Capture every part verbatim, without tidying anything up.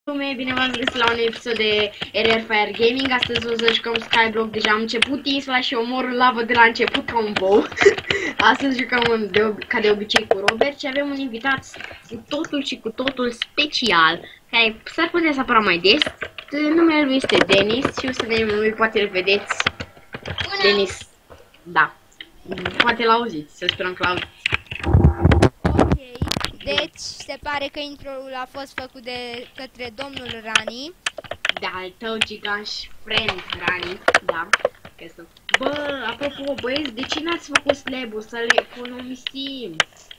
Lume, bine v-am găsit la un episod de R R Fire Gaming. Astăzi o să jucăm Skyblock. Deja am început insula și omorul lavă de la început ca un bou. Astăzi jucăm în, de, ca de obicei cu Robert și avem un invitat cu totul și cu totul special, care s-ar putea să apară mai des. Numele lui este Denis și o să vedem lui, poate îl vedeți. Bună. Denis, da, poate l-auziți, să sperăm că l-auziți. Deci, se pare că intro-ul a fost făcut de către domnul Rani. Da, al tău gigaș friend, Rani, da. Să... Bă, apropo, băieți, de ce n-ați făcut slab-ul să le economisim?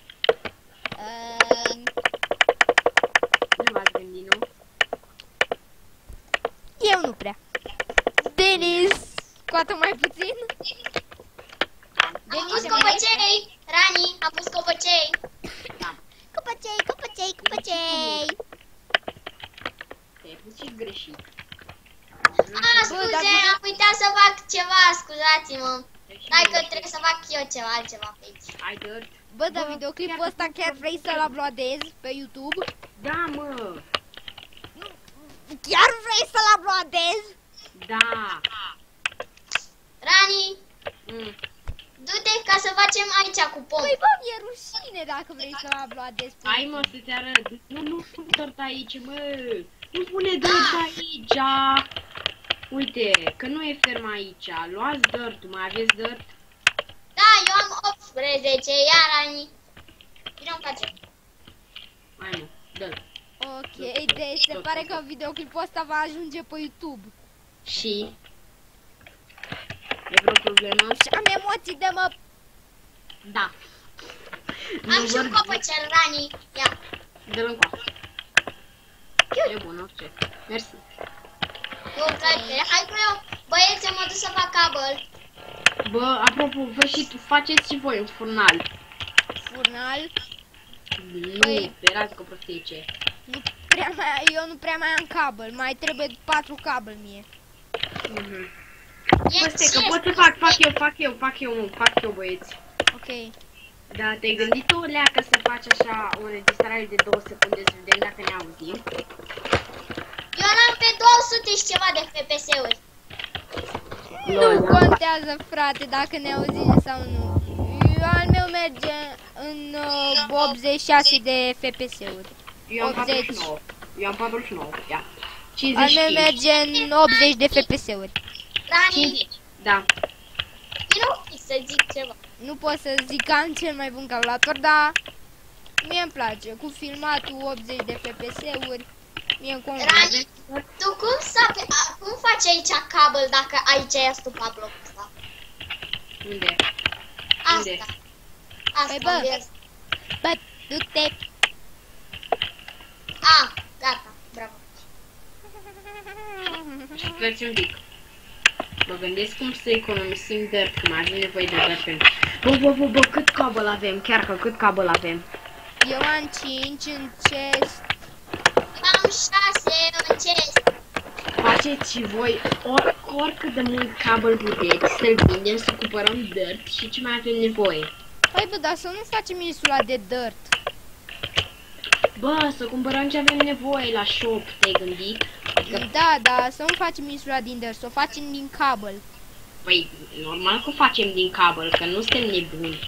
Uh... Nu v-ați gândit, nu? Eu nu prea. Denis, scoată mai puțin. Am pus copăcei, Rani, am pus copăcei. Da. Copăcei, copăcei, copăcei. Te-ai pus și greșit. Ah, scuze, am uitat să fac ceva, scuzați-mă. Hai că trebuie să fac eu ceva, altceva pe aici. Ai dirt? Bă, dar videoclipul ăsta chiar vrei să-l uploadezi pe YouTube? Da, mă. Chiar vrei să-l uploadezi? Da. Rani, Mm. du-te ca să facem aici cu pom. Păi bă, mi-e rușine dacă vrei să-l uploadezi pe Hai, mă, să-ți arăt. Nu, nu pune dirt aici, mă. Nu pune dirt aici. Uite, că nu e ferm aici. Luați dirt, mai aveți dirt? Da, eu am optsprezece, iar Rani. Vino încoace. Hai, mă, dă-l. Ok, deci se pare că videoclipul ăsta va ajunge pe YouTube. Și? E vreo problemă? Și am emoții de mă... Da. Am și un copăcel, Rani. Ia. Dă-l încoa. E bun, orice. Mersi. Eu încălcare. Hai că eu, băieți, eu mă duc să fac cabel. Bă, apropo, vă și tu faceți și voi un furnal. Furnal? Nu, Băi. sperați că prostie ce. Nu prea mai, eu nu prea mai am cabel, mai trebuie patru cabel mie. Mhm. E Bă, stai, că ce? pot să fac, fac eu, fac eu, fac eu, mă, fac eu, băieți. Ok. Da, te-ai gândit o leacă să faci așa o înregistrare de două secunde să vedem dacă ne auzim? Eu l-am pe două sute și ceva de F P S-uri. Nu contează, frate, dacă ne auzim sau nu. Eu, al meu merge în uh, optzeci și șase de F P S-uri. Eu am optzeci. patruzeci și nouă. Eu am patruzeci și nouă, ia. Al cincizeci meu și cinci. merge în optzeci de F P S-uri. Rani, cincizeci. Da. vino un pic să zic ceva. Nu pot să zic că am cel mai bun calculator, dar mie îmi place. Cu filmatul optzeci de F P S-uri, mie îmi convine. Rani, tu cum, să, cum faci aici cabel dacă aici ai astupat blocul ăsta? Unde? Unde? Asta. Asta, Păi bă. vezi? Bă, du-te! A, gata, bravo. Sperți un pic. Mă gândesc cum să economisim dirt, cum avem nevoie de dirt pentru... Bă, bă, bă, bă, cât cabel avem? Chiar că cât cabel avem? Eu am cinci în chest. Am șase în chest. Faceți și voi or, oricât de mult cabel puteți să-l vindem, să cumpărăm dirt și ce mai avem nevoie. Păi bă, dar să nu facem insula de dirt. Bă, să cumpărăm ce avem nevoie la shop, te-ai gândit? Adică, Da, da, să nu facem insula din dirt, să o facem din cabel. păi, normal că o facem din cabel, că nu suntem nebuni.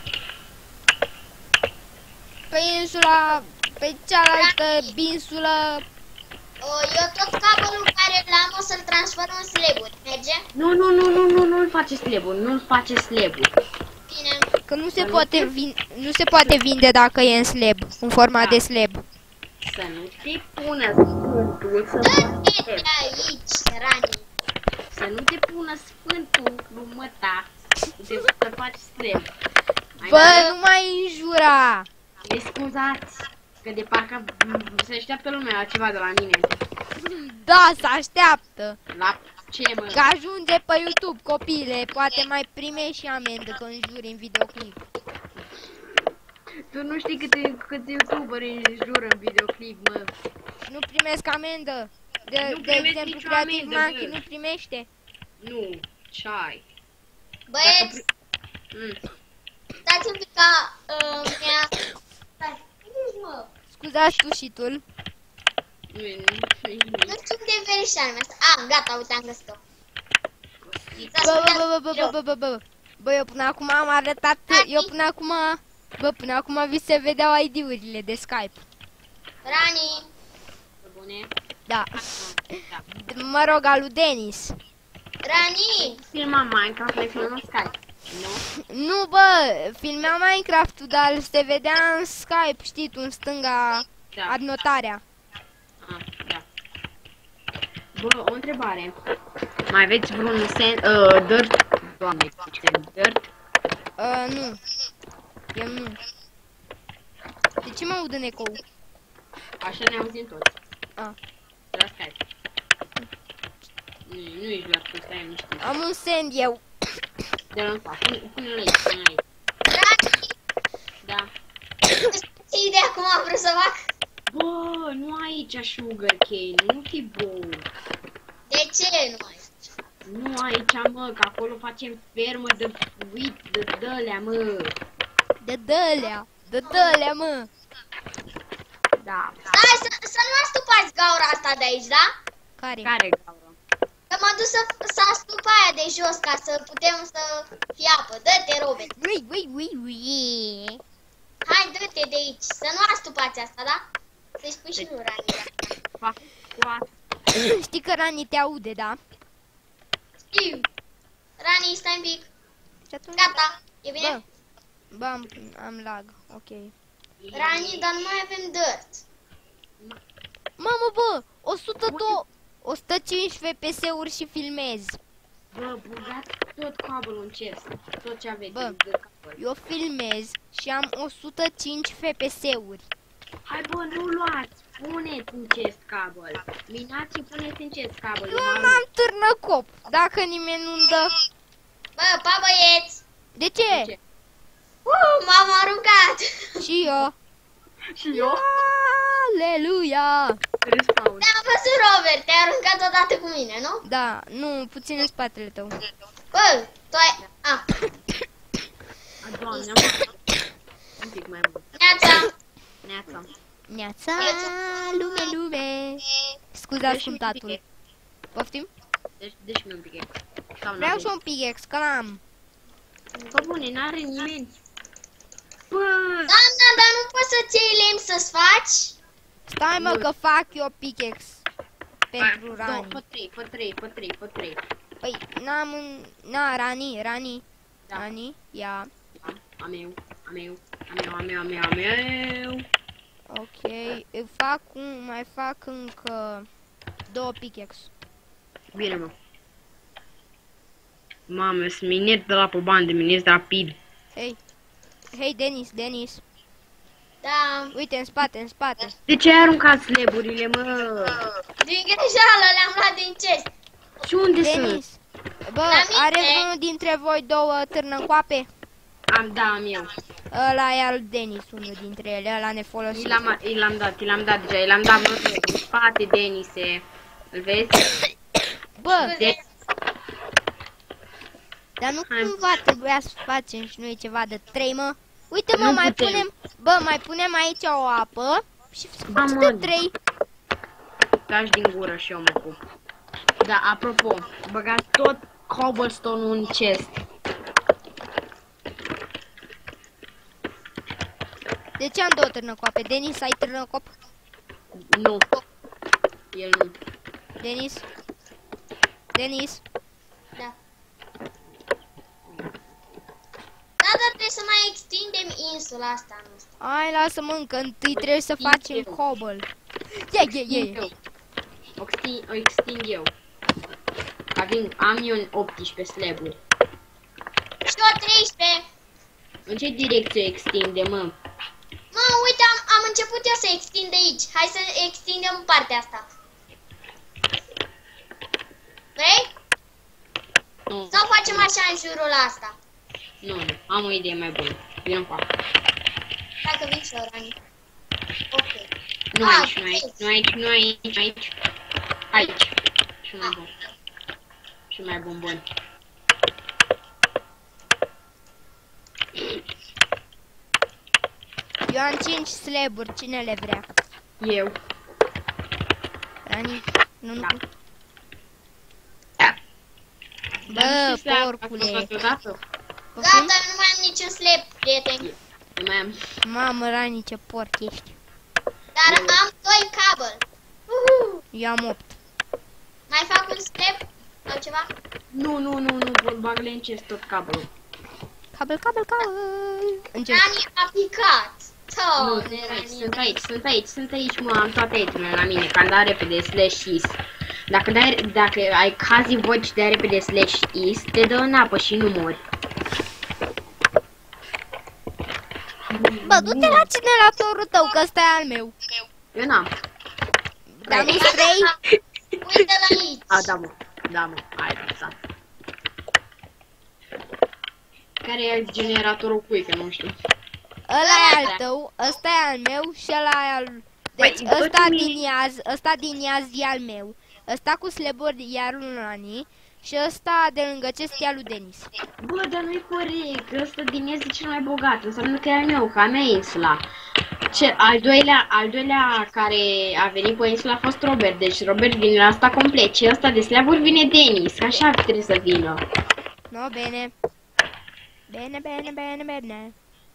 Pe insula, pe cealaltă insulă. O, eu tot cabelul care l-am o să-l transform în slaburi, merge? Nu, nu, nu, nu, nu, nu-l face slab-ul, nu-l face slab-ul. Bine. Că nu se poate vin, nu se poate vinde dacă e în slab, în format de slab. Să nu te pună sfântul să faci Dă-te de aici, Rani. Să nu te pună sfântul lumă ta de să faci slab. Bă, nu mai înjura! Me scuzați, că de parcă m, se așteaptă lumea la ceva de la mine. Da, se așteaptă. La ce, mă? Că ajunge pe YouTube, copile, poate mai primești și amendă că înjuri în videoclip. Tu nu știi câte, câte youtuberi înjură în videoclip, mă. Nu primesc amendă. De, Nu de primesc exemplu, nicio Creative amendă, Monkey bă. nu primește. Nu, ce ai? Băieți, Mm. dați un pic ca uh, mi-a... Stai, mă. Scuzați tușitul. Nu știu unde e verișoara mea asta. Ah, gata, uite, am găsit-o. Bă, bă, bă, bă, bă, bă, bă, bă. Bă, eu până acum am arătat, eu până acum, bă, până acum vi se vedeau I D-urile de Skype. Rani. Bune. Da. Mă rog, al lui Denis. Rani. Filma Minecraft, le filmăm Skype. Nu? Nu, bă, filmea Minecraft-ul, dar se vedea în Skype, știi tu, în stânga, Da. adnotarea. Ah, da. Bă, o întrebare. Mai aveți vreun sen... Uh, dirt? Doamne, ce dirt? Uh, nu. Eu nu. De ce mă aud în ecou? Așa ne auzim toți. Ah. De la Skype. Nu, nu ești doar tu, stai niște. Am un send eu. De la încoa, pune-l aici, pune-l aici. Rani. Da. Ce idee acum am vrut să fac? Bă, nu aici sugarcane, nu fi bou. De ce nu ai? Nu aici, mă, că acolo facem fermă de fruit, de dălea, mă. De dălea. De dălea, mă. Da. Stai, să, să nu astupați gaura asta de aici, da? Care? Care gaură? Că mă duc să, să astup aia de jos ca să putem să fie apă. Dă-te, Robert. Ui, ui, ui, ui. Hai, dă-te de aici. Să nu astupați asta, da? Să-i spui și lui Rani. Da. Fac coasă. Știi că Rani te aude, da? Știu. Rani, stai un pic. Și atunci... Gata. E bine? Bă, bă am, am lag, ok. Rani, dar nu mai avem dirt. Mamă, bă, o sută doi, o sută cinci F P S-uri și filmez. Bă, băgați tot cabelul în chest. Tot ce aveți Bă. de cabel. Eu filmez și am o sută cinci F P S-uri. Hai, bă, nu luați. Puneți în chest cabel. Minați și puneți în chest cabel. Eu n-am târnăcop, dacă nimeni nu-mi dă. Bă, pa băieți. De ce? Uh, m-am aruncat. Și eu. Și eu? Aleluia! Respawn. Te-am văzut, Robert. Te-ai aruncat odată cu mine, nu? Da, nu, puțin în spatele tău. Bă, tu ai... Ah, A, Doamne, am un pic mai mult. neața. Neața. Neața, lume, lume. Scuzați Deci-mi cântatul. pichet. Poftim? Deci, deci mi un pic. Sau Vreau și un pickaxe, că n-am. Bă, bune, n-are nimeni. Bă, Doamna, dar nu poți să-ți iei lemn să-ți faci? Stai mă că fac eu pickaxe. Pentru două, Rani. fă trei, fă trei, fă trei, fă trei. Păi, n-am un... Na, Rani, Rani. Da. Rani, ia. Am, am eu, am eu, am eu, am eu, am eu, am eu. Ok, îi fac un... Mai fac încă... Două pickaxe. Bine, mă. Mamă, sunt miner de la pe bandă, minez rapid. Hei. Hei, Denis, Denis. Da. Uite, în spate, în spate. De ce ai aruncat sleburile, mă? Din greșeală le-am luat din chest. Și unde Denis. sunt? Bă, La mine. are unul dintre voi două târnăcoape? Am, da, am eu. Ăla e al Denis, unul dintre ele, ăla nefolosit. I l-am, i l-am dat, i l-am dat deja, i l-am dat vreo trei. În spate, Denise. Îl vezi? Bă, De dar nu Hai. cumva trebuia să facem și noi ceva de trei, mă? Uite, mă, Nu mai putem. punem, bă, mai punem aici o apă și să Da, facem mă. de trei. Taci din gură și eu mă pup. Da, apropo, băgați tot cobblestone-ul în chest. De ce am două târnăcoape? Denis, ai târnăcop? Nu. El nu. Denis? Denis? Da. Da, dar trebuie să mai extindem insula asta. Nu știu. Hai, lasă-mă încă, întâi trebuie să facem cobble. Ia, ia, ia, ia. O extind, o extind eu. Avem, am eu în optsprezece slaburi. Și eu treisprezece. În ce direcție o extinde, mă? Mă, uite, am, am început eu să extind aici. Hai să extindem partea asta. Vrei? Nu, Sau facem așa în jurul asta? nu, nu. Am o idee mai bună. Vino încoa. Dacă vin și eu, Rani. Ok. Nu Ah, aici, nu aici, vezi. nu aici, nu aici, aici. Aici. Și mai bun. Și mai bun, bun. Eu am cinci slaburi, cine le vrea? Eu. Dani, nu, nu. Da. Bă, porcule. Gata, nu mai am niciun slap, prieteni. Nu mai am. Mamă, Rani, ce porc ești. Dar am doi cabel. Uhu. Eu am opt. Mai fac un slap sau ceva? Nu, nu, nu, nu, pot bag-le în chest tot cabelul. Cabel, cabel, cabel. Încep. Rani a picat. Nu, Doamne, sunt aici, Rani. sunt aici, sunt aici, sunt aici, mă, am toate itemele la mine, când dai repede slash is. Dacă, dai, dacă ai cazi voci și dai repede slash is, te dă în apă și nu mori. Bă, du-te la generatorul tău, că ăsta e al meu. Eu n-am. Dar nu trei? Uite-l aici. A, da, mă, da, mă, hai, lăsat. Care e generatorul cui, că nu știu. Ăla e al tău, ăsta e al meu și ăla e al... Deci Băi, bă, ăsta tu mi- din iaz, ăsta din iaz e al meu. Ăsta cu sleburi e al lui Rani. Și ăsta de lângă acest e al lui Denis. Bă, dar nu-i corect, ăsta din este cel mai bogat, înseamnă că e al meu, că a mea e insula. Ce, al doilea, al doilea care a venit pe insula a fost Robert, deci Robert vine la asta complet și ăsta de slaburi vine Denis, așa trebuie să vină. No, bine. Bine, bine, bine, bine.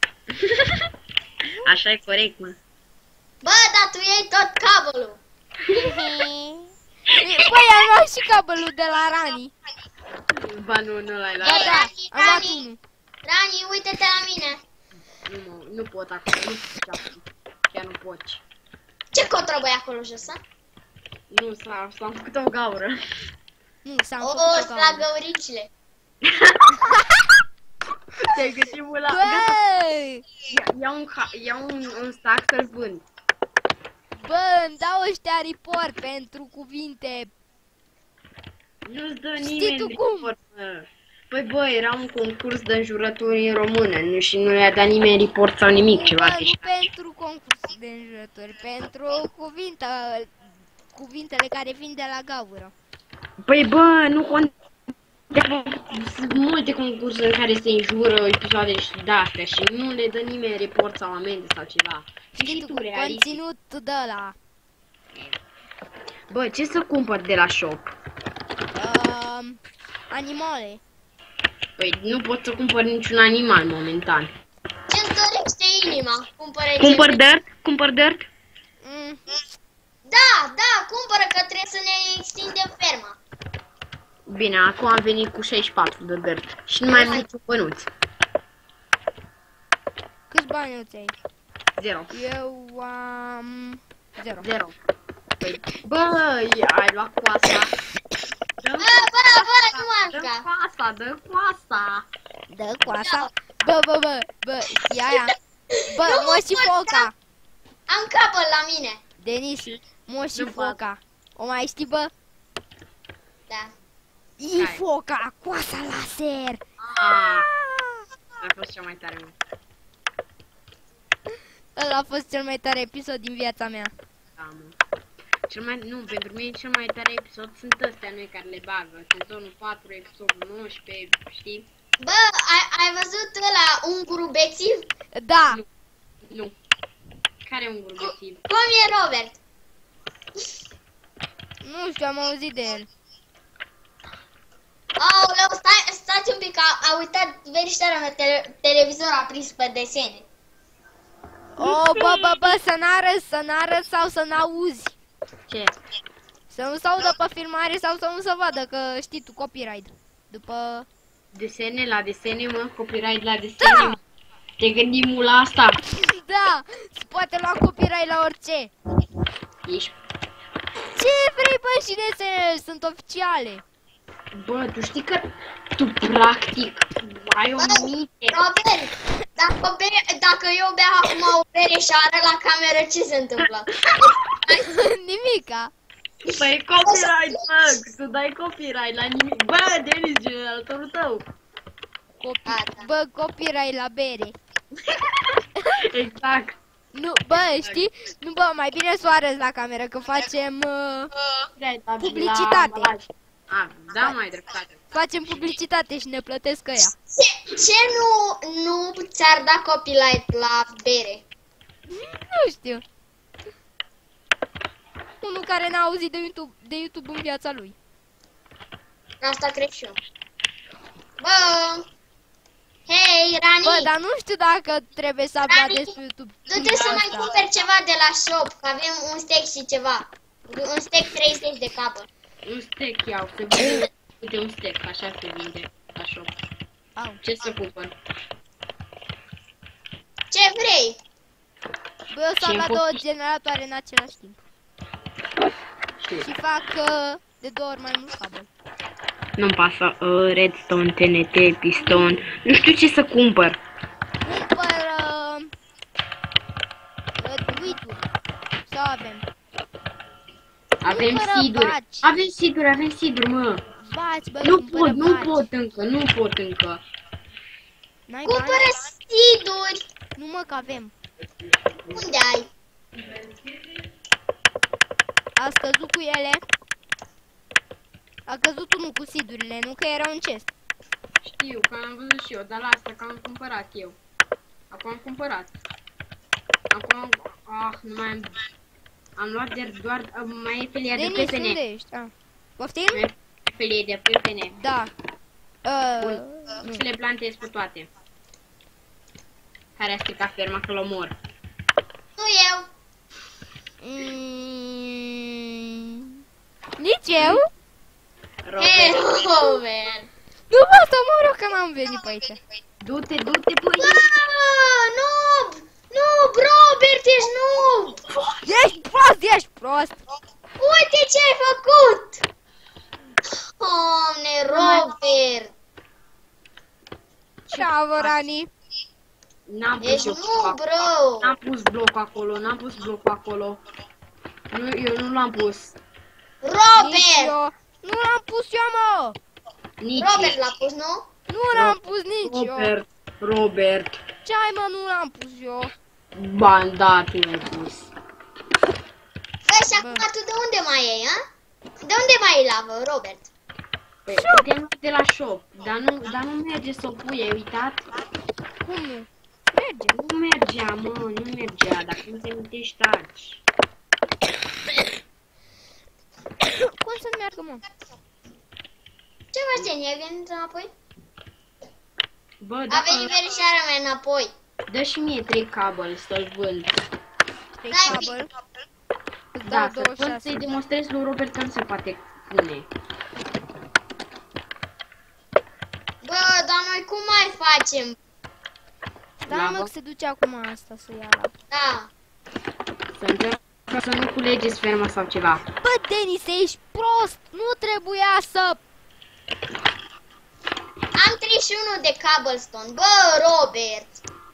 Așa e corect, mă. Bă, dar tu iei tot cabelul. Păi, am luat și cabelul de la Rani. Ba nu, nu l-ai Ba luat. da, am luat Rani. unul. Rani, uite-te la mine. Nu, mă, nu pot acum, nu pot acum. Chiar nu poți. Ce cotrobă e acolo jos, a? Nu, s-a, s-a făcut o gaură. Nu, s-am O, făcut o la gaură. găuricile. Te-ai găsit mula. Gata, Băi! ia, ia un, ha- ia un, un stack să-l vând. Bă, îmi dau ăștia report pentru cuvinte. Nu-ți dă Știi nimeni tu cum? report, mă. Păi bă, era un concurs de înjurături în română, nu, și nu le-a dat nimeni report sau nimic, ceva Bă, de nu pentru concursul de înjurături, pentru cuvinte, cuvintele care vin de la gaură. Păi bă, nu contează. Sunt multe concursuri în care se înjură episoade și de-astea și nu le dă nimeni report sau amende sau ceva. Știi tu, realist. conținut de la Bă, ce să cumpăr de la shop? uh, animale. Păi nu pot să cumpăr niciun animal momentan. Ce-ți dorește inima? Cumpără Cumpăr ce... dirt? Cumpăr dirt? Mm. Da, da, cumpără că trebuie să ne extindem ferma. Bine, acum am venit cu șaizeci și patru de dirt și nu mai am niciun bănuț. Câți bani îți ai? Zero. Eu am... Zero. Zero. Păi, bă, ai luat coasa. Dă-mi Bă, bă, bă, nu Dă arca. coasa, dă coasa. Dă coasa. Bă, bă, bă, bă, știi aia? Bă, Nu Moș și pot, Foca. Am capăt la mine. Denis, Moș și Nu pot. Foca. O mai știi, bă? Da. I Hai. Foca, coasa laser. Ah, a fost cea mai tare, mă. Ăla a fost cel mai tare episod din viața mea. Da, mă. Cel mai, nu, pentru mine cel mai tare episod sunt astea noi care le bagă. Sezonul patru, episodul nouăsprezece, știi? Bă, ai, ai văzut ăla un grubețiv? Da. Nu. Nu. Care e un grubetiv? Cum e Robert? Nu știu, am auzit de el. Aoleu, stai, stați un pic, a, a uitat verișoara mea, tele, televizor a prins pe desene. Oh, bă, bă, bă, să n-arăt, să n-arăt sau să n-auzi. Ce? Să nu se audă pe filmare sau să nu se vadă, că știi tu, copyright. După... Desene la desene, mă? Copyright la desene? Da! Mă. Te gândim la asta? Da, se poate lua copyright la orice. Ești... Ce vrei, bă, și desenele sunt oficiale. Bă, tu știi că tu practic ai o minte. Robert, dacă, bere, dacă eu bea acum o bere și arăt la cameră, ce se întâmplă? Nimica. Păi copyright, mă, tu dai copyright la nimic. Bă, Denis, generatorul tău. Copi... A, da. Bă, copyright la bere. Exact. Nu, bă, știi? Nu, bă, mai bine să o arăți la cameră, că facem... Uh, Publicitate. A, da, mai dreptate. facem publicitate și ne plătesc ăia. Ce, ce nu, nu ți-ar da copyright la bere? Nu știu. unul care n-a auzit de YouTube, de YouTube în viața lui. Asta cred și eu. Bă! Hei, Rani! Bă, dar nu știu dacă trebuie să uploadezi pe YouTube. Du-te să mai cumperi ceva de la shop, că avem un steak și ceva. Un steak treizeci de capă. Un steak iau, se vinde. Uite un steak, așa se vinde la shop. Au. Ce să cumpăr? Ce vrei? Bă, eu s-am luat două generatoare în același timp. Știu. Și fac uh, de două ori mai mult cabel. Nu-mi pasă. Uh, redstone, T N T, piston. Nu știu ce să cumpăr. Cumpăr uh, uh, uituri. Sau avem. Avem Cumpără seed-uri. baci. Avem seed-uri, avem seed-uri, mă. Baci, bă, Nu cumpără pot, nu baci. pot încă, nu pot încă. N-ai Cumpără bani? seed-uri! Nu mă, că avem. Unde ai? A scăzut cu ele. A căzut unul cu sidurile, nu că era un chest. Știu, că am văzut și eu, dar la asta că am cumpărat eu. Acum am cumpărat. Acum am... Ah, nu mai am... Am luat de doar... Mai e felia de Denis, P P N. unde ești? Ah. Poftim? Mai e felie de P P N. Da. Uh, Bun. Și le plantez pe toate. Care a stricat ferma că l-omor. Nu eu. mm, nici eu? Hei, Robert, Robert! Nu pot să mor eu că n-am venit pe aici. du-te, du-te pe Bă, aici. noob! Noob, Robert, ești noob! Ești prost, ești prost. Uite ce ai făcut! Doamne, Robert! Bravo, Rani. N-am pus Ești eu noob, bloc. bro! N-am pus bloc acolo, n-am pus bloc acolo. Nu, eu nu l-am pus. Nici Robert! eu. Nu l-am pus eu, mă. Nici Robert l-a pus, nu? Nu l-am pus nici eu. Robert, Robert. Ce ai, mă, nu l-am pus eu. Ba, da, tu l-ai pus. Bă, și acum tu de unde mai ai, a? De unde mai ai lavă, Robert? Păi, putem lua de la shop, dar nu, dar nu merge să o pui, ai uitat? Cum nu? Merge. Nu mergea, mă, nu mergea, dacă nu te amintești taci. Cum să meargă, mă? Ce faci, Jenny? Ai venit înapoi? Bă, A da, venit verișoara mea înapoi. dă și mie trei cabel să-l vând. Trei N-ai cabel. Îți Da, dau să-l douăzeci și vând șase. să-i demonstrez lui Robert că nu se poate pune. Bă, dar noi cum mai facem? Da, La mă, vă- că se duce acum asta să ia la... Da. Să încercăm să nu culegeți ferma sau ceva. Bă, Denis, ești prost! Nu trebuia să... Am treizeci și unu de cobblestone. Bă, Robert!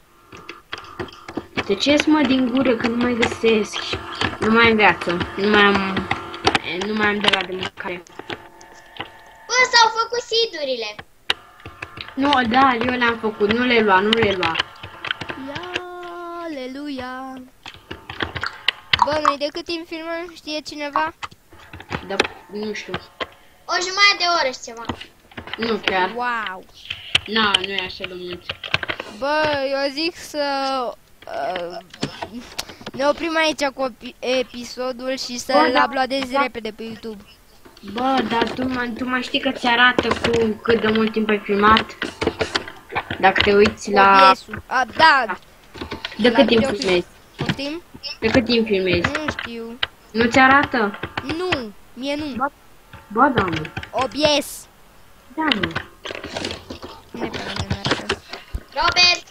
Tăceți mă din gură că nu mai găsesc. Nu mai am viață. Nu mai am... Nu mai am de la de mâncare. Bă, s-au făcut seed-urile. Nu, da, eu le-am făcut. Nu le lua, nu le lua. Aleluia! Bă, noi de cât timp filmăm, știe cineva? Da, nu știu. O jumătate de oră și ceva. Nu chiar. Wow! Na, nu e așa de mult. Bă, eu zic să... Uh, ne oprim aici cu epi- episodul și Bă, să-l da, uploadezi da. repede pe YouTube. Bă, dar tu, mai- tu mai știi că ți arată cu cât de mult timp ai filmat? Dacă te uiți la... O B S-ul. A, da, De la cât timp videoclip. filmezi? poftim? De cât timp filmezi? Nu știu. Nu ți arată? Nu, mie nu. Ba, ba da, mă. O B S. Da, mă. Nu prea ne arată. Robert!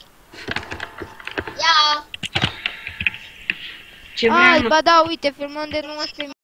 Ia! Ce vreau, Ai, mă? ba da, uite, filmăm de nouăsprezece